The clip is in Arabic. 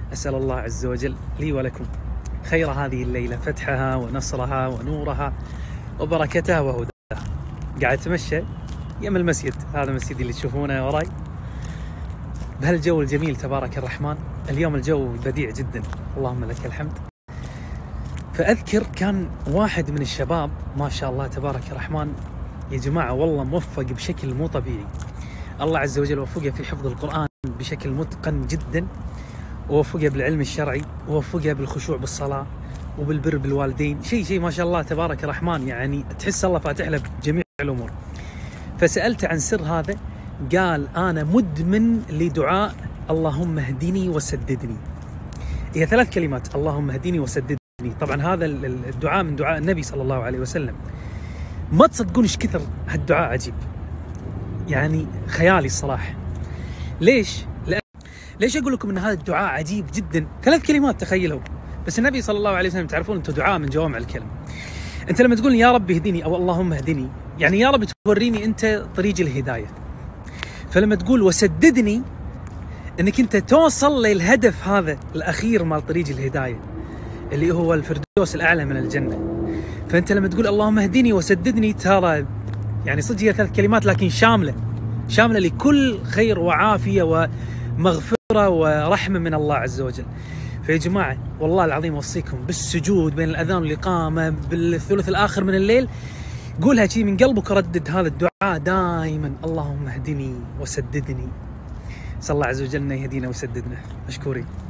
أسأل الله عز وجل لي ولكم خير هذه الليلة، فتحها ونصرها ونورها وبركتها وهداها. قاعد أتمشى يم المسجد، هذا مسجدي اللي تشوفونه وراي، بهالجو الجميل تبارك الرحمن. اليوم الجو بديع جدا، اللهم لك الحمد. فأذكر كان واحد من الشباب ما شاء الله تبارك الرحمن يا جماعة، والله موفق بشكل مو طبيعي. الله عز وجل وفقه في حفظ القرآن بشكل متقن جدا، ووفقه بالعلم الشرعي، ووفقه بالخشوع بالصلاة وبالبر بالوالدين. شيء ما شاء الله تبارك الرحمن، يعني تحس الله فاتح له بجميع الأمور. فسألته عن سر هذا، قال أنا مدمن لدعاء اللهم اهدني وسددني. هي 3 كلمات، اللهم اهدني وسددني. طبعا هذا الدعاء من دعاء النبي صلى الله عليه وسلم. ما تصدقون ايش كثر هالدعاء عجيب، يعني خيالي الصراحة. ليش أقول لكم أن هذا الدعاء عجيب جدا؟ 3 كلمات تخيلوا، بس النبي صلى الله عليه وسلم تعرفون أنتم دعاء من جوامع الكلم. أنت لما تقول يا رب اهدني أو اللهم اهدني، يعني يا رب توريني أنت طريق الهداية. فلما تقول وسددني، أنك أنت توصل للهدف هذا الأخير مال طريق الهداية اللي هو الفردوس الأعلى من الجنة. فأنت لما تقول اللهم اهدني وسددني، ترى يعني صدق هي 3 كلمات لكن شاملة لكل خير وعافية ومغفرة ورحمة من الله عز وجل. فيا جماعة والله العظيم أوصيكم بالسجود بين الأذان والإقامة بالثلث الآخر من الليل، قولها شيء من قلبك وردد هذا الدعاء دائما، اللهم اهدني وسددني. صلى الله عز وجل أن يهدينا ويسددنا. مشكورين.